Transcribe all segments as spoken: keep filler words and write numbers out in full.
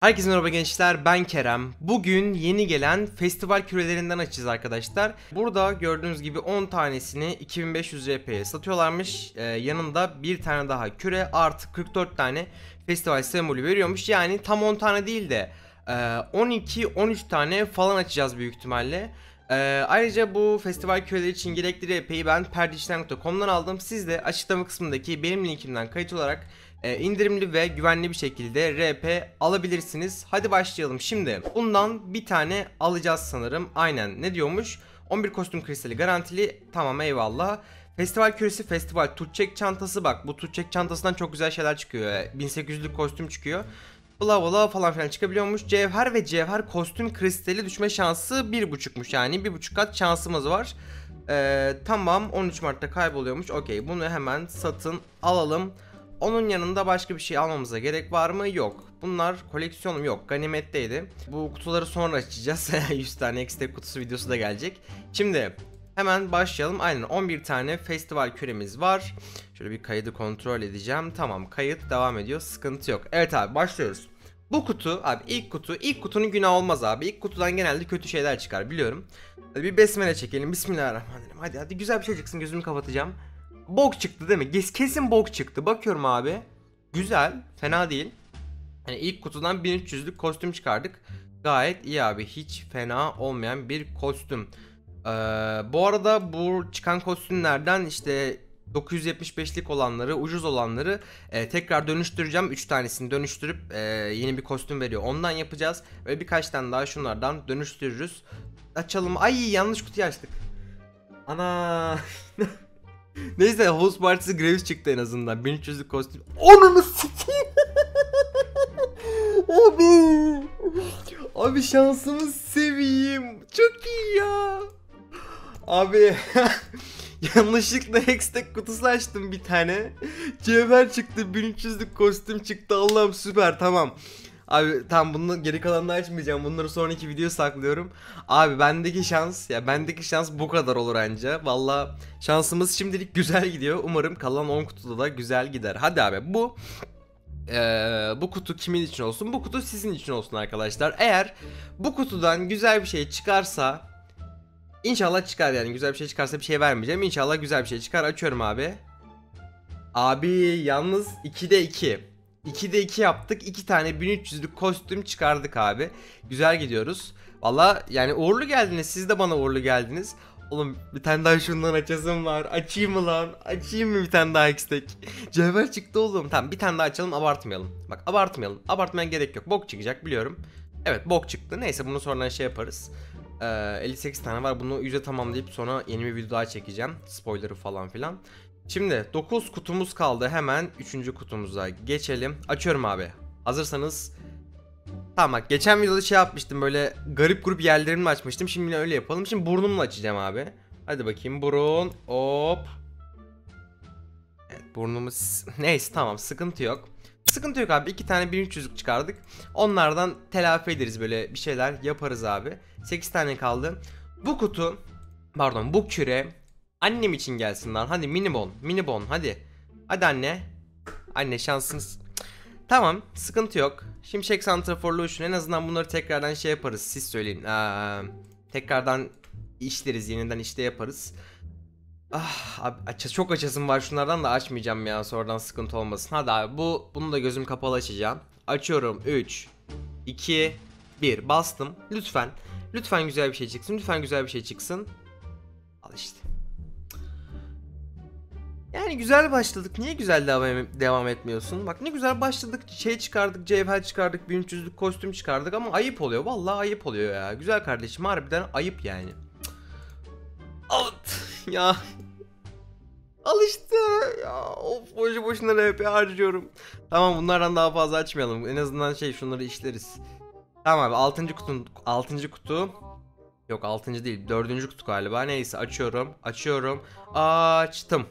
Herkese merhaba gençler, ben Kerem. Bugün yeni gelen festival kürelerinden açacağız arkadaşlar. Burada gördüğünüz gibi on tanesini iki bin beş yüz R P'ye satıyorlarmış. Ee, yanında bir tane daha küre artı kırk dört tane festival sembolü veriyormuş. Yani tam on tane değil de on iki on üç tane falan açacağız büyük ihtimalle. Ee, ayrıca bu festival küreleri için gerekli R P'yi ben perdişten nokta com'dan aldım. Siz de açıklama kısmındaki benim linkimden kayıt olarak e, indirimli ve güvenli bir şekilde R P alabilirsiniz. Hadi başlayalım. Şimdi bundan bir tane alacağız sanırım. Aynen, ne diyormuş? on bir kostüm kristali garantili. Tamam, eyvallah. Festival küresi, festival tutçek çantası. Bak, bu tutçek çantasından çok güzel şeyler çıkıyor. bin sekiz yüzlük kostüm çıkıyor. Bla bla falan filan çıkabiliyormuş. Cevher ve cevher kostüm kristali düşme şansı bir buçukmuş, yani bir buçuk kat şansımız var. Ee, tamam, on üç Mart'ta kayboluyormuş. Okey, bunu hemen satın alalım. Onun yanında başka bir şey almamıza gerek var mı? Yok. Bunlar koleksiyonum, yok, ganimetteydi. Bu kutuları sonra açacağız. yüz tane X-Tek kutusu videosu da gelecek. Şimdi hemen başlayalım. Aynen, on bir tane festival küremiz var. Şöyle bir kaydı kontrol edeceğim. Tamam, kayıt devam ediyor. Sıkıntı yok. Evet abi, başlıyoruz. Bu kutu abi, ilk kutu. İlk kutunun günah olmaz abi. İlk kutudan genelde kötü şeyler çıkar, biliyorum. Hadi bir besmele çekelim. Bismillahirrahmanirrahim. Hadi hadi, güzel bir şey çıksın. Gözümü kapatacağım. Bok çıktı değil mi? Kesin bok çıktı. Bakıyorum abi. Güzel. Fena değil. Yani ilk kutudan bin üç yüzlük kostüm çıkardık. Gayet iyi abi. Hiç fena olmayan bir kostüm. Ee, bu arada bu çıkan kostümlerden işte dokuz yüz yetmiş beşlik olanları, ucuz olanları e, tekrar dönüştüreceğim. üç tanesini dönüştürüp e, yeni bir kostüm veriyor. Ondan yapacağız. Ve birkaç tane daha şunlardan dönüştürürüz. Açalım. Ay, yanlış kutuyu açtık. Ana. Neyse, Host Partisi Graves çıktı en azından. bin üç yüzlük kostüm. Onunu sikeyim. Abi. Abi, şansımı seveyim. Çok iyi ya. Abi. Yanlışlıkla Hextech kutusu açtım bir tane. Cevher çıktı, bin üç yüzlük kostüm çıktı. Allah'ım, süper, tamam. Abi tamam, bunu geri kalanını açmayacağım. Bunları sonraki video saklıyorum. Abi bendeki şans, ya bendeki şans bu kadar olur anca. Valla şansımız şimdilik güzel gidiyor. Umarım kalan on kutuda da güzel gider. Hadi abi, bu ee, bu kutu kimin için olsun? Bu kutu sizin için olsun arkadaşlar. Eğer bu kutudan güzel bir şey çıkarsa, İnşallah çıkar, yani güzel bir şey çıkarsa bir şey vermeyeceğim. İnşallah güzel bir şey çıkar. Açıyorum abi. Abi yalnız ikide iki. ikide iki yaptık. iki tane bin üç yüzlük kostüm çıkardık abi. Güzel gidiyoruz. Valla yani uğurlu geldiniz. Siz de bana uğurlu geldiniz. Oğlum, bir tane daha şundan açasım var. Açayım mı lan? Açayım mı bir tane daha X-Tek? Cevher çıktı oğlum. Tamam, bir tane daha açalım, abartmayalım. Bak, abartmayalım. Abartmaya gerek yok. Bok çıkacak, biliyorum. Evet, bok çıktı. Neyse, bunu sonradan şey yaparız. Ee, elli sekiz tane var. Bunu yüze tamamlayıp sonra yeni bir video daha çekeceğim. Spoiler'ı falan filan. Şimdi dokuz kutumuz kaldı. Hemen üçüncü kutumuza geçelim. Açıyorum abi. Hazırsanız. Tamam, bak, geçen videoda şey yapmıştım, böyle garip grup yerlerimle açmıştım. Şimdi yine öyle yapalım. Şimdi burnumla açacağım abi. Hadi bakayım, burun. Hop. Evet, burnumuz. Neyse, tamam, sıkıntı yok. Sıkıntı yok abi, iki tane bin üç yüzlük çıkardık. Onlardan telafi ederiz, böyle bir şeyler yaparız abi. sekiz tane kaldı. Bu kutu, pardon, bu küre annem için gelsin lan. Hadi minibon, minibon hadi. Hadi anne. Anne, şansınız. Tamam, sıkıntı yok. Şimşek santraforlu uçun, en azından bunları tekrardan şey yaparız, siz söyleyin. Ee, tekrardan işleriz, yeniden işte yaparız. Ah abi, aç çok açasım var şunlardan da, açmayacağım ya, sonradan sıkıntı olmasın. Hadi abi, bu bunu da gözüm kapalı açacağım. Açıyorum. Üç iki bir, bastım. Lütfen lütfen güzel bir şey çıksın. Lütfen güzel bir şey çıksın. Al işte. Yani güzel başladık. Niye güzel devam, devam etmiyorsun? Bak, ne güzel başladık. Şey çıkardık, cevher çıkardık, bin üç yüzlük kostüm çıkardık ama ayıp oluyor. Vallahi ayıp oluyor ya. Güzel kardeşim, harbiden ayıp yani. Alt ya. Al işte ya, of, boşu boşuna R P harcıyorum. Tamam, bunlardan daha fazla açmayalım. En azından şey, şunları işleriz. Tamam abi, altıncı kutu altıncı kutu. Yok, altıncı değil, dördüncü kutu galiba. Neyse, açıyorum. Açıyorum. Açtım.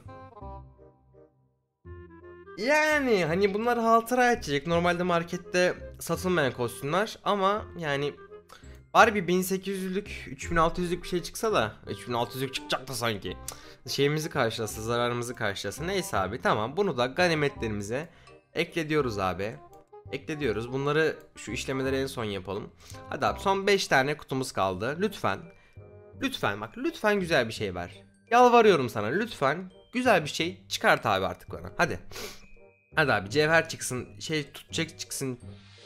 Yani hani bunlar hatıra açacak. Normalde markette satılmayan kostümler ama yani bari bir bin sekiz yüzlük, üç bin altı yüzlük bir şey çıksa da, üç bin altı yüzlük çıkacak da sanki. Şeyimizi karşılasın, zararımızı karşılasın. Neyse abi, tamam, bunu da ganimetlerimize ekle diyoruz abi. Ekle diyoruz. Bunları şu işlemeleri en son yapalım. Hadi abi son beş tane kutumuz kaldı. Lütfen. Lütfen bak lütfen güzel bir şey ver. Yalvarıyorum sana lütfen. Güzel bir şey çıkart abi artık bana. Hadi. Hadi abi cevher çıksın. Şey tutacak çıksın.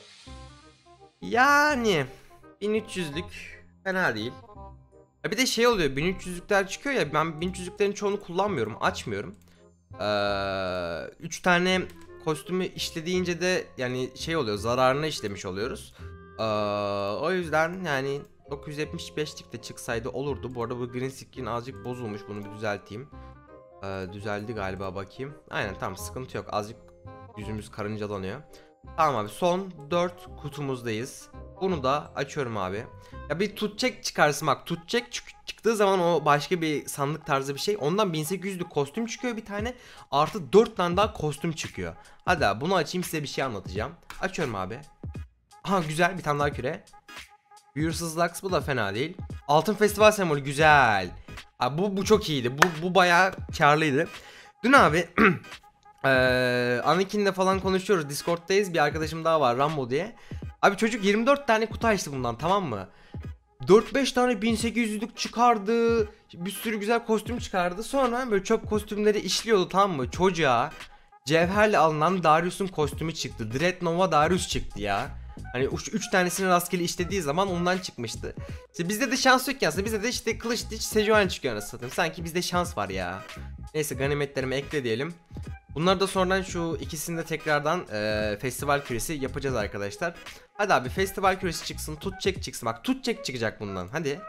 Yani bin üç yüzlük fena değil. Ya bir de şey oluyor, bin üç yüzlükler çıkıyor ya, ben bin üç yüzlüklerin çoğunu kullanmıyorum, açmıyorum. Ee, üç tane kostümü işlediğince de yani şey oluyor, zararına işlemiş oluyoruz. Ee, o yüzden yani dokuz yüz yetmiş beşlik de çıksaydı olurdu. Bu arada bu green screen azıcık bozulmuş, bunu bir düzelteyim. Ee, düzeldi galiba, bakayım. Aynen tamam, sıkıntı yok, azıcık yüzümüz karıncalanıyor. Tamam abi, son dört kutumuzdayız. Bunu da açıyorum abi. Ya bir tutacak çıkarsın bak, tutacak çık çıktığı zaman o başka bir sandık tarzı bir şey. Ondan bin sekiz yüzlük kostüm çıkıyor bir tane. Artı dört tane daha kostüm çıkıyor. Hadi abi bunu açayım, size bir şey anlatacağım. Açıyorum abi. Aha güzel, bir tane daha küre. Büyürsüz Lux, bu da fena değil. Altın festival sembolü güzel. Abi bu, bu çok iyiydi. Bu, bu bayağı karlıydı. Dün abi Ee, Anakin'le falan konuşuyoruz. Discord'dayız. Bir arkadaşım daha var, Rambo diye. Abi çocuk yirmi dört tane kutu açtı bundan, tamam mı? dört beş tane bin sekiz yüzlük çıkardı. Bir sürü güzel kostüm çıkardı. Sonra böyle çöp kostümleri işliyordu, tamam mı? Çocuğa cevherle alınan Darius'un kostümü çıktı. Dreadnough'a Darius çıktı ya. Hani üç tanesini rastgele işlediği zaman ondan çıkmıştı. İşte bizde de şans yok ya. Bizde de işte Kılıç Diç Sejuani çıkıyor anasını satayım. Sanki bizde şans var ya. Neyse, ganimetlerimi ekle diyelim. Bunları da sonradan şu ikisini de tekrardan e, festival küresi yapacağız arkadaşlar. Hadi abi festival küresi çıksın, tut çek çıksın. Bak tut çek çıkacak bundan, hadi.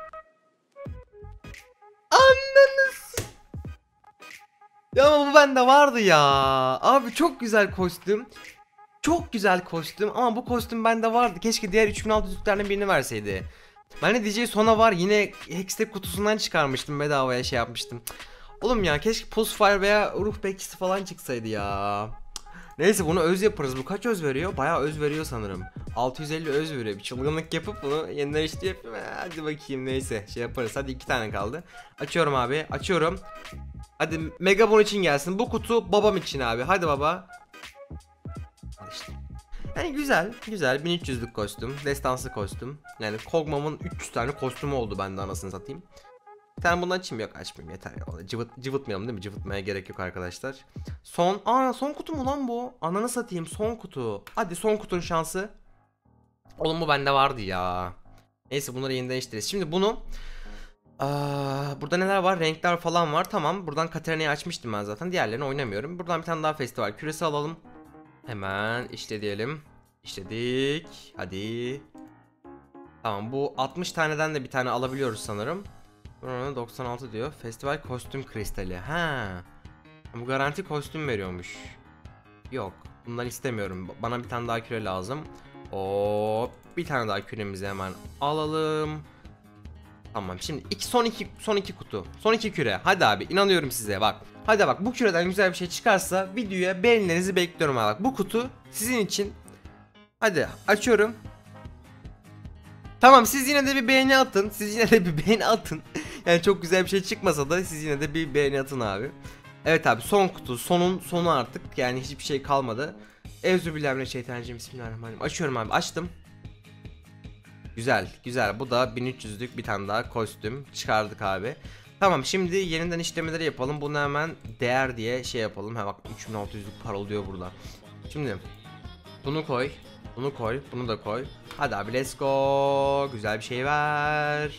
Anladınız. Ya ama bu bende vardı ya. Abi çok güzel kostüm. Çok güzel kostüm ama bu kostüm bende vardı. Keşke diğer üç bin altı yüzlüklerden birini verseydi. Ben de D J Sona var, yine Hextech kutusundan çıkarmıştım, bedavaya şey yapmıştım. Oğlum ya keşke Pulsefire veya Ruh Bekçisi falan çıksaydı ya. Neyse bunu öz yaparız. Bu kaç öz veriyor? Bayağı öz veriyor sanırım. altı yüz elli öz veriyor. Bir çılgınlık yapıp bunu yeniden işte yapayım. Hadi bakayım, neyse şey yaparız. Hadi iki tane kaldı. Açıyorum abi, açıyorum. Hadi Megabon için gelsin. Bu kutu babam için abi. Hadi baba. Al işte. Yani güzel, güzel. bin üç yüzlük kostüm, destansı kostüm. Yani Kog'Maw'ın üç yüz tane kostümü oldu bende, anasını satayım. Bir tane bunu açayım, yok açmayayım, yeter ya. Cıvıt, cıvıtmayalım değil mi? Cıvıtmaya gerek yok arkadaşlar. Son, aa son kutu mu lan bu? Ananı satayım, son kutu. Hadi son kutunun şansı. Oğlum bu bende vardı ya. Neyse bunları yeniden değiştiririz. Şimdi bunu aa, burada neler var? Renkler falan var. Tamam, buradan Katarina'yı açmıştım ben zaten. Diğerlerini oynamıyorum. Buradan bir tane daha festival küresi alalım. Hemen işte diyelim. İşledik. Hadi. Tamam, bu altmış taneden de bir tane alabiliyoruz sanırım. Buranın doksan altı diyor. Festival kostüm kristali. Ha. Bu garanti kostüm veriyormuş. Yok. Bundan istemiyorum. Bana bir tane daha küre lazım. Hop. Bir tane daha küremizi hemen alalım. Tamam. Şimdi iki, son iki son iki kutu. Son iki küre. Hadi abi, inanıyorum size bak. Hadi bak, bu küreden güzel bir şey çıkarsa videoya beğenilerinizi bekliyorum abi. Bak bu kutu sizin için. Hadi açıyorum. Tamam, siz yine de bir beğeni atın. Siz yine de bir beğeni atın. Yani çok güzel bir şey çıkmasa da siz yine de bir beğeni atın abi. Evet abi, son kutu, sonun sonu artık. Yani hiçbir şey kalmadı. Euzubillahimineşşeytanirracim, bismillahirrahmanirrahim. Açıyorum abi, açtım. Güzel güzel, bu da bin üç yüzlük bir tane daha kostüm çıkardık abi. Tamam, şimdi yeniden işlemeleri yapalım. Bunu hemen değer diye şey yapalım. Ha bak, üç bin altı yüzlük para oluyor burada. Şimdi bunu koy. Bunu koy, bunu da koy. Hadi abi let's go. Güzel bir şey ver.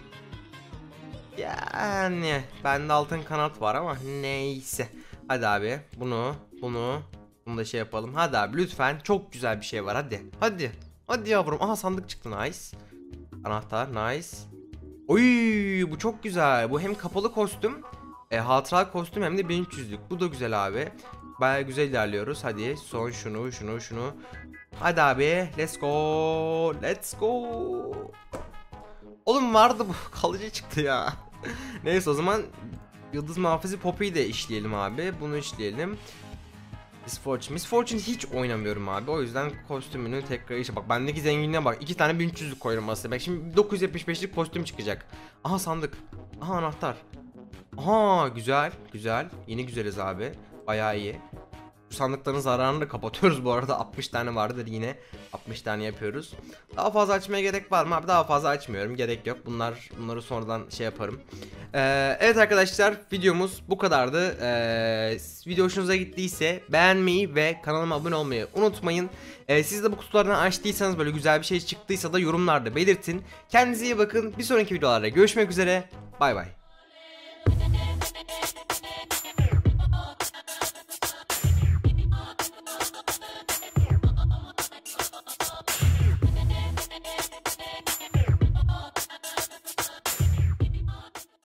Yani bende altın kanat var ama neyse. Hadi abi bunu, bunu, bunu da şey yapalım. Hadi abi lütfen, çok güzel bir şey var, hadi. Hadi. Hadi yavrum. Aha sandık çıktı, nice. Anahtar, nice. Oy, bu çok güzel. Bu hem kapalı kostüm, e, hatıra kostüm, hem de bin üç yüzlük. Bu da güzel abi. Baya güzel ilerliyoruz. Hadi son şunu, şunu, şunu. Hadi abi let's go. Let's go. Oğlum vardı bu. Kalıcı çıktı ya. Neyse o zaman Yıldız Muhafızı Poppy'yi de işleyelim abi. Bunu işleyelim. Miss Fortune. Miss Fortune hiç oynamıyorum abi. O yüzden kostümünü tekrar işe bak. Bendeki zenginliğe bak. iki tane bin üç yüzlük koyuyorum aslında. Bak şimdi dokuz yüz yetmiş beşlik kostüm çıkacak. Aha sandık. Aha anahtar. Aha güzel. Güzel. Yeni güzeliz abi. Bayağı iyi. Şu sandıkların zararını da kapatıyoruz bu arada. altmış tane vardır yine. altmış tane yapıyoruz. Daha fazla açmaya gerek var mı abi? Daha fazla açmıyorum. Gerek yok. Bunlar bunları sonradan şey yaparım. Ee, evet arkadaşlar, videomuz bu kadardı. Ee, video hoşunuza gittiyse beğenmeyi ve kanalıma abone olmayı unutmayın. Ee, siz de bu kutularını açtıysanız, böyle güzel bir şey çıktıysa da yorumlarda belirtin. Kendinize iyi bakın. Bir sonraki videolarda görüşmek üzere. Bay bay.